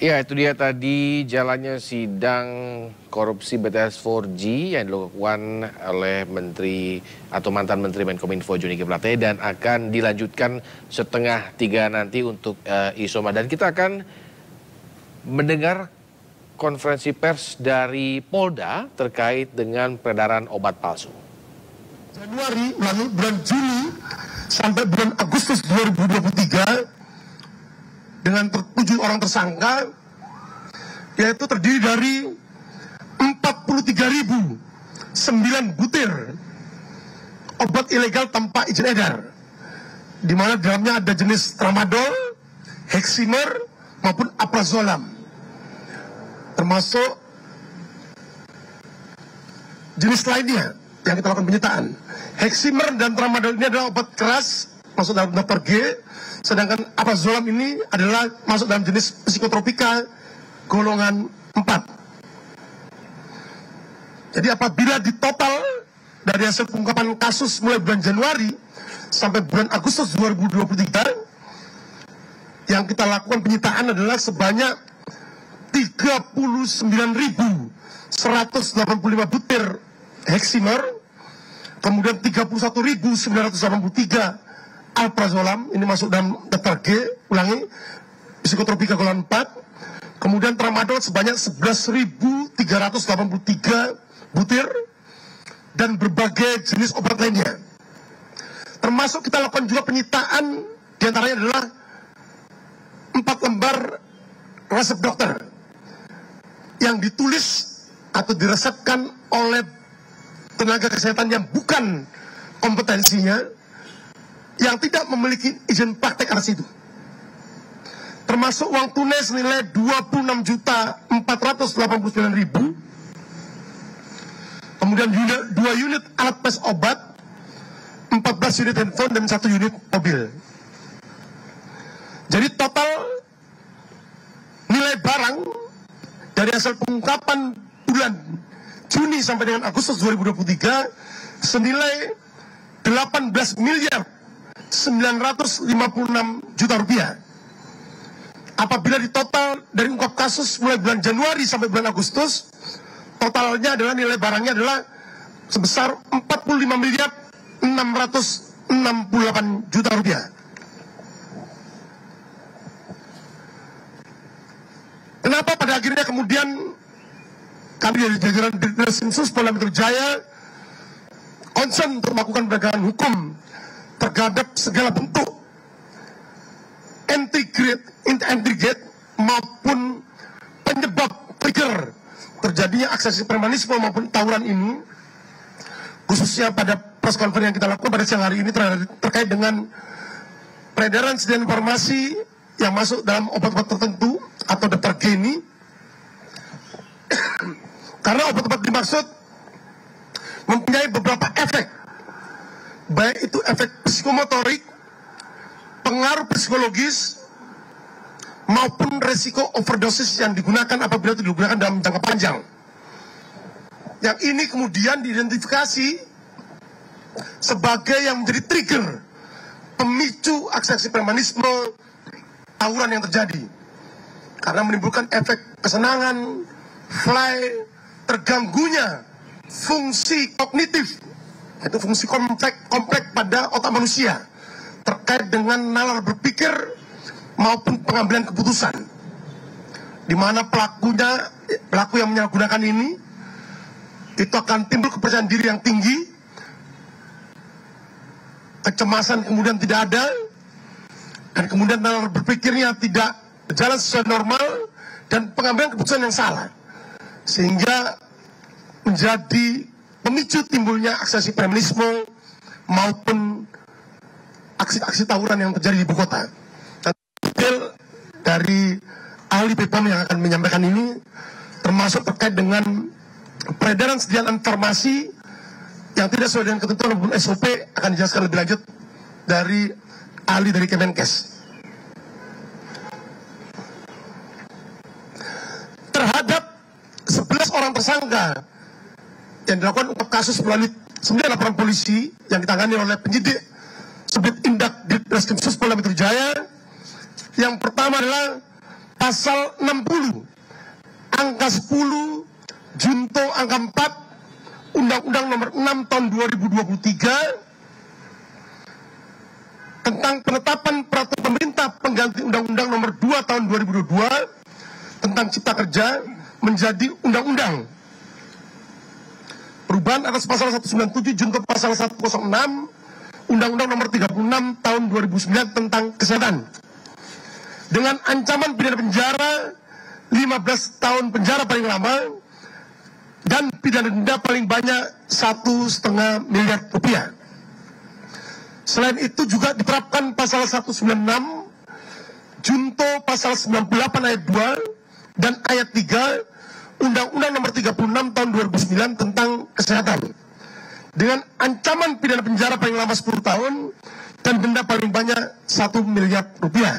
Ya, itu dia tadi jalannya sidang korupsi BTS 4G yang dilakukan oleh Menteri atau mantan Menteri Menkominfo Johnny G. Plate dan akan dilanjutkan 2:30 nanti untuk Isoma. Dan kita akan mendengar konferensi pers dari Polda terkait dengan peredaran obat palsu. Januari lalu bulan Juni sampai bulan Agustus 2023 dengan 7 orang tersangka, yaitu terdiri dari 43.009 butir obat ilegal tanpa izin edar, di mana dalamnya ada jenis tramadol, heximer maupun alprazolam, termasuk jenis lainnya yang kita lakukan penyitaan. Heximer dan tramadol ini adalah obat keras masuk dalam daftar G, sedangkan alprazolam ini adalah masuk dalam jenis psikotropika golongan 4. Jadi apabila ditotal dari hasil pengungkapan kasus mulai bulan Januari sampai bulan Agustus 2023, yang kita lakukan penyitaan adalah sebanyak 39.185 butir heximer, kemudian 31.983 alprazolam, ini masuk dalam daftar G, ulangi, psikotropika golongan 4, kemudian tramadol sebanyak 11.383 butir, dan berbagai jenis obat lainnya. Termasuk kita lakukan juga penyitaan, diantaranya adalah 4 lembar resep dokter yang ditulis atau diresepkan oleh tenaga kesehatan yang bukan kompetensinya, yang tidak memiliki izin praktek atas itu. Termasuk uang tunai senilai 26.489.000, kemudian 2 unit alat tes obat, 14 unit handphone, dan 1 unit mobil. Jadi total nilai barang dari hasil pengungkapan bulan Juni sampai dengan Agustus 2023 senilai 18.956 juta rupiah. Apabila ditotal dari ungkap kasus mulai bulan Januari sampai bulan Agustus, totalnya adalah nilai barangnya adalah sebesar 45.668 juta rupiah. Kenapa pada akhirnya kemudian kami dari jajaran Dirkrimsus Polda Metro Jaya concern untuk melakukan penegakan hukum terhadap segala bentuk intrigate maupun penyebab trigger terjadinya aksi premanisme maupun tawuran ini, khususnya pada press conference yang kita lakukan pada siang hari ini terkait dengan peredaran sediaan informasi yang masuk dalam obat-obat tertentu atau daftar G ini. Karena obat-obat dimaksud mempunyai beberapa efek, baik itu efek psikomotorik, pengaruh psikologis, maupun resiko overdosis yang digunakan apabila itu digunakan dalam jangka panjang. Yang ini kemudian diidentifikasi sebagai yang menjadi trigger pemicu aksi premanisme tawuran yang terjadi, karena menimbulkan efek kesenangan, fly, terganggunya fungsi kognitif, yaitu fungsi kompleks pada otak manusia terkait dengan nalar berpikir maupun pengambilan keputusan, di mana pelaku yang menyalahgunakan ini itu akan timbul kepercayaan diri yang tinggi, kecemasan kemudian tidak ada, dan kemudian nalar berpikirnya tidak berjalan sesuai normal, dan pengambilan keputusan yang salah, sehingga menjadi pemicu timbulnya aksi premanisme maupun aksi-aksi tawuran yang terjadi di ibu kota. Dan detail dari ahli BPOM yang akan menyampaikan ini termasuk terkait dengan peredaran sediaan informasi yang tidak sesuai dengan ketentuan maupun SOP akan dijelaskan lebih lanjut dari ahli dari Kemenkes. Terhadap 11 orang tersangka yang dilakukan ungkap kasus melalui 9 laporan polisi yang ditangani oleh penyidik Subdit Indak Dirkrimsus Polda Metro Jaya. Yang pertama adalah pasal 60 angka 10 junto angka 4 Undang-Undang Nomor 6 Tahun 2023 tentang penetapan peraturan pemerintah pengganti Undang-Undang Nomor 2 Tahun 2022 tentang Cipta Kerja menjadi undang-undang. Perubahan atas pasal 197 junto pasal 106 Undang-Undang Nomor 36 Tahun 2009 tentang kesehatan dengan ancaman pidana penjara 15 tahun penjara paling lama dan pidana denda paling banyak 1,5 miliar rupiah. Selain itu juga diterapkan pasal 196 junto pasal 98 ayat 2 dan ayat 3 Undang-Undang Nomor 36 Tahun 2009 tentang kesehatan dengan ancaman pidana penjara paling lama 10 tahun dan denda paling banyak 1 miliar rupiah.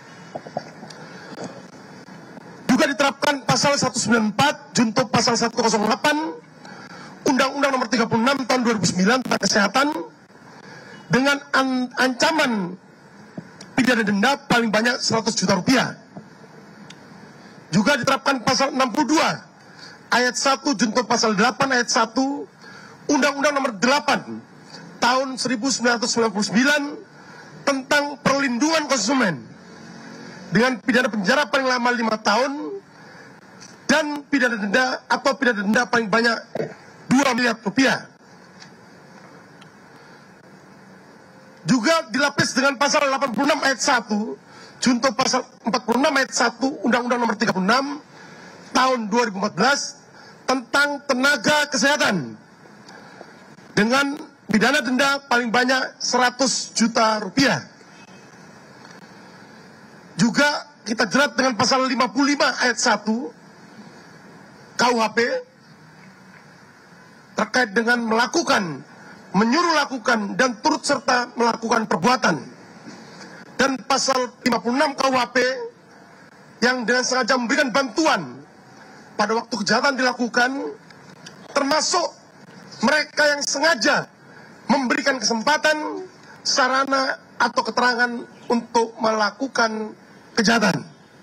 Juga diterapkan pasal 194 junto pasal 108 Undang-Undang Nomor 36 Tahun 2009 tentang kesehatan dengan ancaman pidana denda paling banyak 100 juta rupiah. Juga diterapkan pasal 62 ayat 1 junto pasal 8 ayat 1 Undang-Undang Nomor 8 Tahun 1999 tentang perlindungan konsumen dengan pidana penjara paling lama 5 tahun dan pidana denda atau pidana denda paling banyak 2 miliar rupiah. Juga dilapis dengan pasal 86 ayat 1 junto pasal 46 ayat 1 Undang-Undang Nomor 36 Tahun 2014 tentang tenaga kesehatan dengan pidana denda paling banyak 100 juta rupiah. Juga kita jerat dengan pasal 55 ayat 1 KUHP terkait dengan melakukan, menyuruh lakukan dan turut serta melakukan perbuatan. Dan pasal 56 KUHP yang dengan sengaja memberikan bantuan pada waktu kejahatan dilakukan, termasuk mereka yang sengaja memberikan kesempatan, sarana atau keterangan untuk melakukan kejahatan.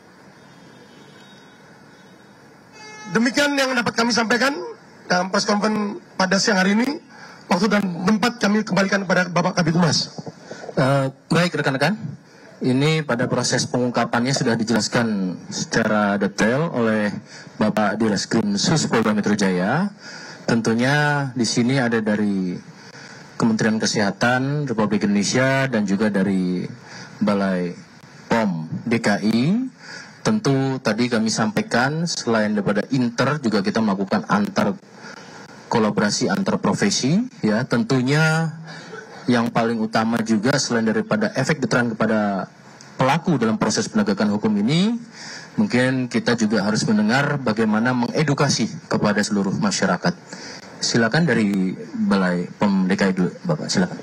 Demikian yang dapat kami sampaikan dalam press conference pada siang hari ini. Waktu dan tempat kami kembalikan kepada Bapak Kabid Humas. Baik rekan-rekan, ini pada proses pengungkapannya sudah dijelaskan secara detail oleh Bapak Direskrim Sus Polda Metro Jaya. Tentunya di sini ada dari Kementerian Kesehatan Republik Indonesia dan juga dari Balai POM DKI. Tentu tadi kami sampaikan selain daripada juga kita melakukan kolaborasi antar profesi, ya. Tentunya yang paling utama juga selain daripada efek deteran kepada pelaku dalam proses penegakan hukum ini, mungkin kita juga harus mendengar bagaimana mengedukasi kepada seluruh masyarakat. Silakan dari Balai POM DKI dulu, Bapak, silakan.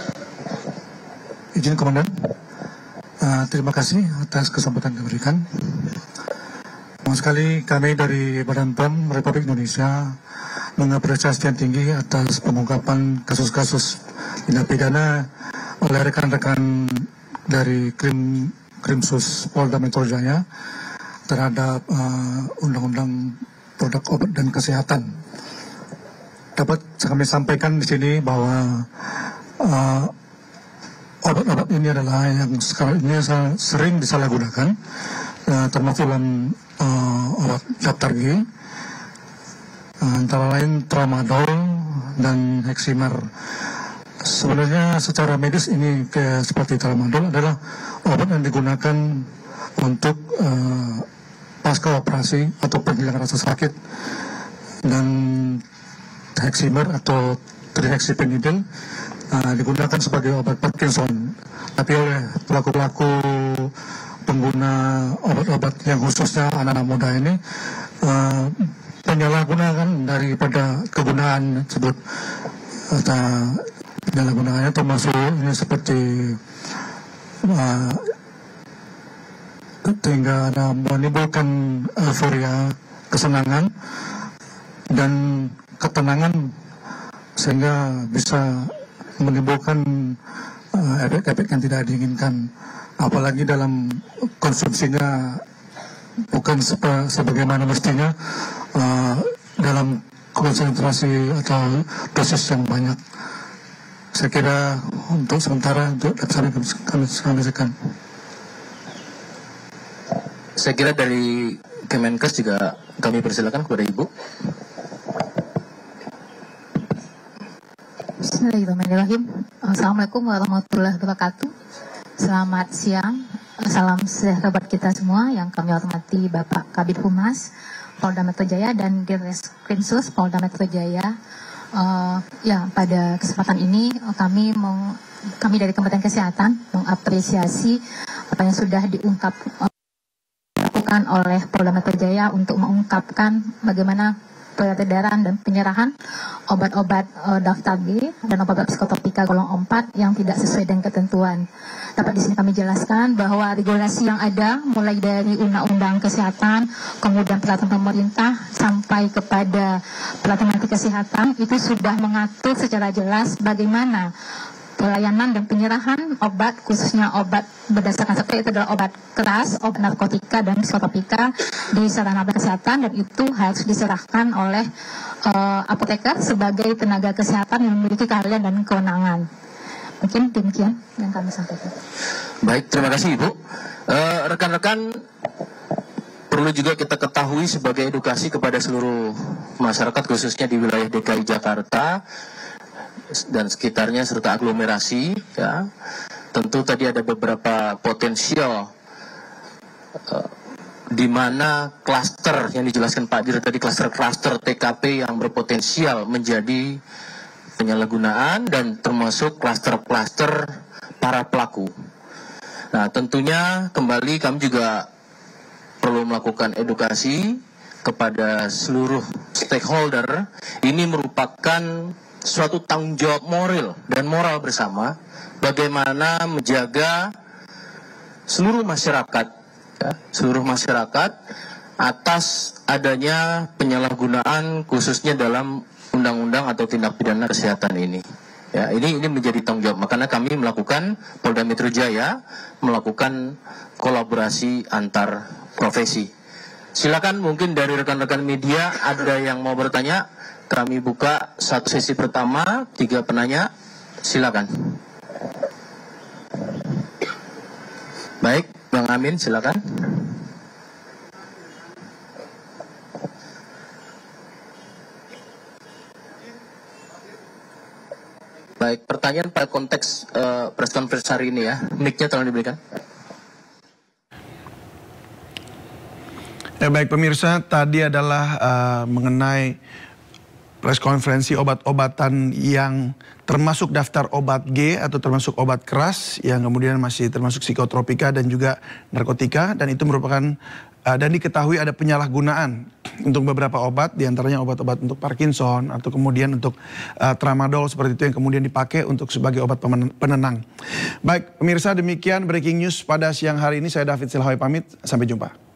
Izin Komandan, terima kasih atas kesempatan yang diberikan. Sekali kami dari Badan POM Republik Indonesia mengapresiasi yang tinggi atas pengungkapan kasus-kasus tindak pidana oleh rekan-rekan dari Krimsus Polda Metro Jaya terhadap Undang-Undang Produk Obat dan Kesehatan. Dapat kami sampaikan di sini bahwa obat-obat ini adalah yang sekarang ini sering disalahgunakan, termasuk dalam obat daftar G, antara lain tramadol dan heximer. Sebenarnya secara medis ini seperti tramadol adalah obat yang digunakan untuk pasca operasi atau penghilangan rasa sakit, dan heximer atau trihexyphenidyl digunakan sebagai obat Parkinson. Tapi oleh pelaku-pelaku pengguna obat-obat yang khususnya anak-anak muda ini penyalahgunaan daripada kegunaan tersebut. Penyalahgunaannya termasuk ini seperti sehingga ada menimbulkan euforia, kesenangan dan ketenangan, sehingga bisa menimbulkan efek-efek yang tidak diinginkan, apalagi dalam konsumsinya bukan sebagaimana mestinya dalam konsentrasi atau dosis yang banyak. Saya kira untuk sementara untuk kami sampaikan. Saya kira dari Kemenkes juga kami persilakan kepada Ibu. Bismillahirrahmanirrahim. Assalamualaikum warahmatullahi wabarakatuh. Selamat siang. Salam sejahtera buat kita semua yang kami hormati Bapak Kabid Humas Polda Metro Jaya dan Direskrimsus Polda Metro Jaya. Pada kesempatan ini kami dari Kementerian Kesehatan mengapresiasi apa yang sudah dilakukan oleh Polda Metro Jaya untuk mengungkapkan bagaimana peredaran dan penyerahan obat-obat daftar G dan obat-obat psikotropika golongan 4 yang tidak sesuai dengan ketentuan. Dapat di sini kami jelaskan bahwa regulasi yang ada mulai dari Undang-Undang Kesehatan, kemudian peraturan pemerintah sampai kepada peraturan Menteri Kesehatan itu sudah mengatur secara jelas bagaimana pelayanan dan penyerahan obat, khususnya obat berdasarkan sektor itu adalah obat keras, obat narkotika dan psikotropika di sarana kesehatan, dan itu harus diserahkan oleh apoteker sebagai tenaga kesehatan yang memiliki keahlian dan kewenangan. Mungkin demikian yang kami sampaikan. Baik, terima kasih Ibu. Rekan-rekan, perlu juga kita ketahui sebagai edukasi kepada seluruh masyarakat khususnya di wilayah DKI Jakarta dan sekitarnya serta aglomerasi, ya. Tentu tadi ada beberapa potensial di mana klaster yang dijelaskan Pak Dir tadi, klaster TKP yang berpotensial menjadi penyalahgunaan dan termasuk klaster-klaster para pelaku. Nah, tentunya kembali kami juga perlu melakukan edukasi kepada seluruh stakeholder. Ini merupakan suatu tanggung jawab moral bersama bagaimana menjaga seluruh masyarakat atas adanya penyalahgunaan khususnya dalam undang-undang atau tindak pidana kesehatan ini. Ya, ini menjadi tanggung jawab. Makanya kami melakukan, Polda Metro Jaya melakukan kolaborasi antar profesi. Silakan mungkin dari rekan-rekan media ada yang mau bertanya. Kami buka satu sesi pertama, 3 penanya. Silakan. Baik, Bang Amin, silakan. Baik, pertanyaan pada konteks press conference hari ini ya. Mic-nya tolong diberikan. Ya, baik pemirsa, tadi adalah mengenai press konferensi obat-obatan yang termasuk daftar obat G atau termasuk obat keras yang kemudian masih termasuk psikotropika dan juga narkotika, dan itu merupakan dan diketahui ada penyalahgunaan untuk beberapa obat, diantaranya obat-obat untuk Parkinson atau kemudian untuk tramadol seperti itu yang kemudian dipakai untuk sebagai obat penenang. Baik pemirsa, demikian breaking news pada siang hari ini. Saya David Silhawi pamit, sampai jumpa.